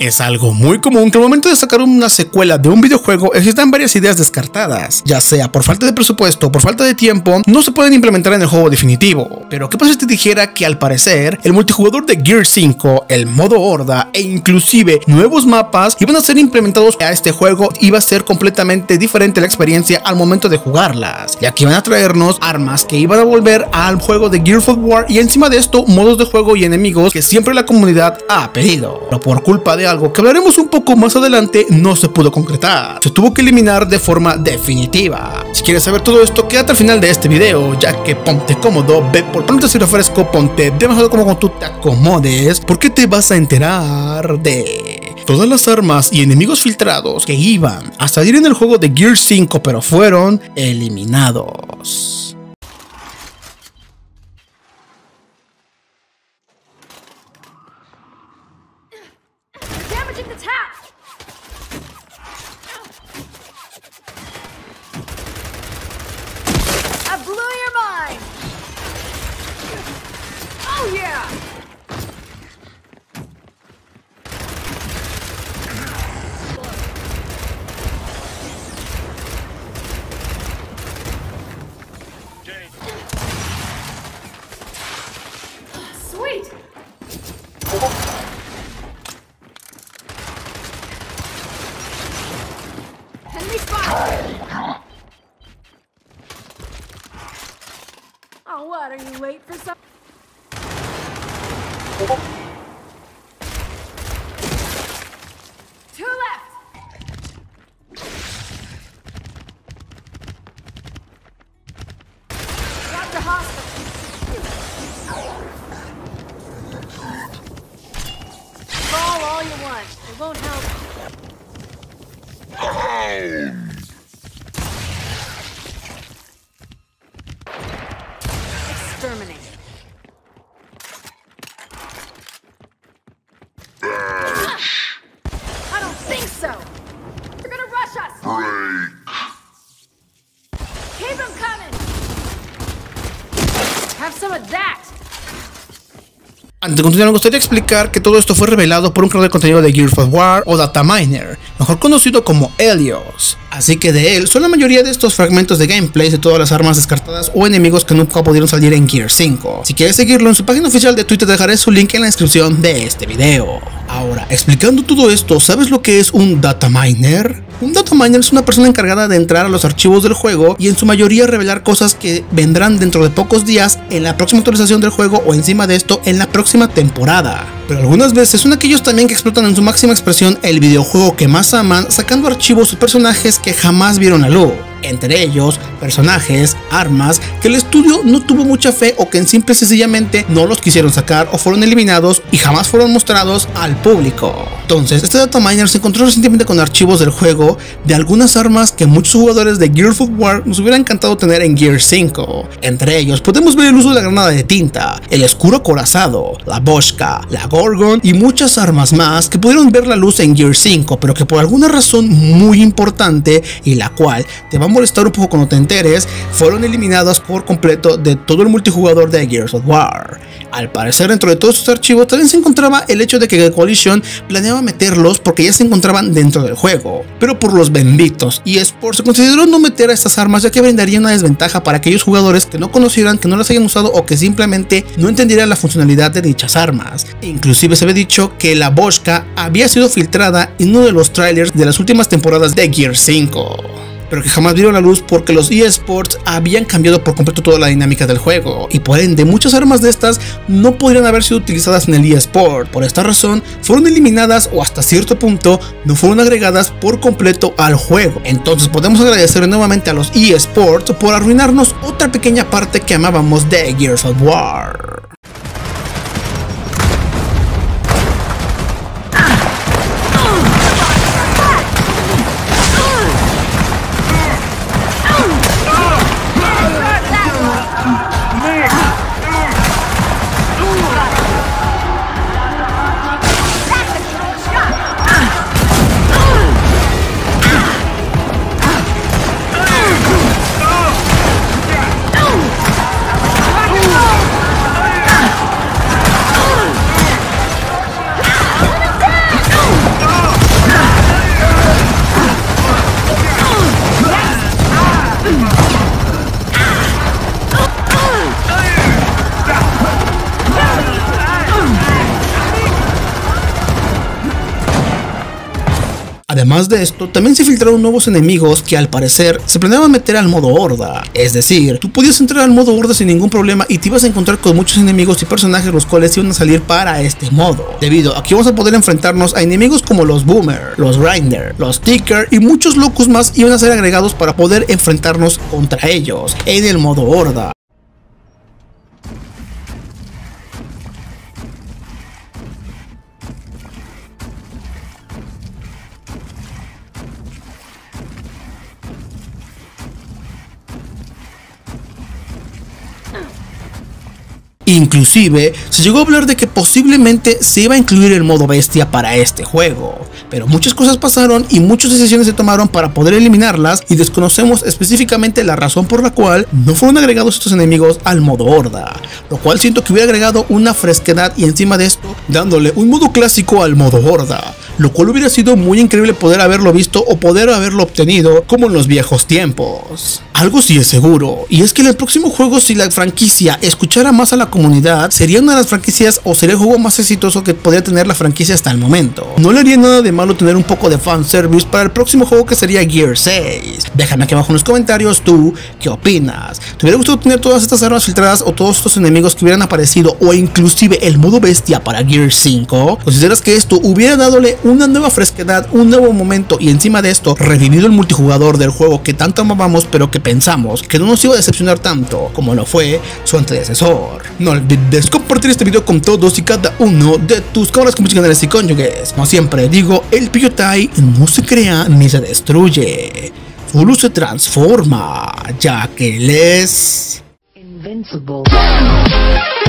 Es algo muy común que al momento de sacar una secuela de un videojuego existan varias ideas descartadas, ya sea por falta de presupuesto o por falta de tiempo, no se pueden implementar en el juego definitivo. Pero ¿qué pasa si te dijera que al parecer el multijugador de Gears 5, el modo horda e inclusive nuevos mapas iban a ser implementados a este juego y iba a ser completamente diferente la experiencia al momento de jugarlas, ya que iban a traernos armas que iban a volver al juego de Gears of War y encima de esto modos de juego y enemigos que siempre la comunidad ha pedido, pero por culpa de algo que hablaremos un poco más adelante no se pudo concretar, se tuvo que eliminar de forma definitiva. Si quieres saber todo esto, quédate al final de este video, ya que ponte cómodo, ve por pronto si refresco, ponte demasiado como cuando tú te acomodes, porque te vas a enterar de todas las armas y enemigos filtrados que iban a salir en el juego de Gears 5 pero fueron eliminados. Damaging the tap! I blew your mind! Oh yeah! Sweet! Enemy spotted! Oh, what? Are you late for some? Two left! Got the hospital! Call all you want. It won't help. Exterminate. I don't think so. They're gonna rush us. Keep them coming. Have some of that. Antes de continuar, me gustaría explicar que todo esto fue revelado por un creador de contenido de Gears of War o Dataminer, mejor conocido como Helios. Así que de él son la mayoría de estos fragmentos de gameplay de todas las armas descartadas o enemigos que nunca pudieron salir en Gears 5. Si quieres seguirlo en su página oficial de Twitter, dejaré su link en la descripción de este video. Ahora, explicando todo esto, ¿sabes lo que es un dataminer? Un dataminer es una persona encargada de entrar a los archivos del juego y en su mayoría revelar cosas que vendrán dentro de pocos días en la próxima actualización del juego o encima de esto en la próxima temporada. Pero algunas veces son aquellos también que explotan en su máxima expresión el videojuego que más aman, sacando archivos o personajes que jamás vieron la luz. Entre ellos, personajes, armas que el estudio no tuvo mucha fe o que simple y sencillamente no los quisieron sacar o fueron eliminados y jamás fueron mostrados al público. Entonces, este dataminer se encontró recientemente con archivos del juego de algunas armas que muchos jugadores de Gears of War nos hubiera encantado tener en Gears 5. Entre ellos, podemos ver el uso de la granada de tinta, el escudo acorazado, la boshka, la gorgon y muchas armas más que pudieron ver la luz en Gears 5, pero que por alguna razón muy importante y la cual te va a molestar un poco cuando te enteres, fueron eliminadas por completo de todo el multijugador de Gears of War. Al parecer, dentro de todos estos archivos también se encontraba el hecho de que The Coalition planeaba meterlos porque ya se encontraban dentro del juego, pero por los benditos eSports se consideró no meter a estas armas, ya que brindaría una desventaja para aquellos jugadores que no conocieran, que no las hayan usado o que simplemente no entendieran la funcionalidad de dichas armas. Inclusive se había dicho que la boshka había sido filtrada en uno de los trailers de las últimas temporadas de Gears 5. Pero que jamás vieron la luz porque los eSports habían cambiado por completo toda la dinámica del juego y por ende muchas armas de estas no podrían haber sido utilizadas en el eSport. Por esta razón fueron eliminadas o hasta cierto punto no fueron agregadas por completo al juego. Entonces podemos agradecer nuevamente a los eSports por arruinarnos otra pequeña parte que amábamos de Gears of War. Además de esto, también se filtraron nuevos enemigos que al parecer se planeaban meter al modo horda. Es decir, tú podías entrar al modo horda sin ningún problema y te ibas a encontrar con muchos enemigos y personajes los cuales iban a salir para este modo. Debido a que vamos a poder enfrentarnos a enemigos como los Boomer, los Grinder, los Ticker y muchos locos más iban a ser agregados para poder enfrentarnos contra ellos en el modo horda. Inclusive, se llegó a hablar de que posiblemente se iba a incluir el modo bestia para este juego, pero muchas cosas pasaron y muchas decisiones se tomaron para poder eliminarlas y desconocemos específicamente la razón por la cual no fueron agregados estos enemigos al modo horda, lo cual siento que hubiera agregado una fresquedad y encima de esto dándole un modo clásico al modo horda, lo cual hubiera sido muy increíble poder haberlo visto o poder haberlo obtenido como en los viejos tiempos. Algo sí es seguro, y es que en el próximo juego, si la franquicia escuchara más a la comunidad, sería una de las franquicias o sería el juego más exitoso que podría tener la franquicia hasta el momento. No le haría nada de malo tener un poco de fanservice para el próximo juego, que sería Gear 6. Déjame aquí abajo en los comentarios tú qué opinas. ¿Te hubiera gustado tener todas estas armas filtradas o todos estos enemigos que hubieran aparecido o inclusive el modo bestia para Gear 5? ¿Consideras que esto hubiera dadole una nueva fresquedad, un nuevo momento y encima de esto revivido el multijugador del juego que tanto amábamos pero que pensamos que no nos iba a decepcionar tanto como lo fue su antecesor? No olvides compartir este video con todos y cada uno de tus cámaras, canales y cónyuges. Como siempre digo, el PewDiePie no se crea ni se destruye, solo se transforma, ya que él es invincible.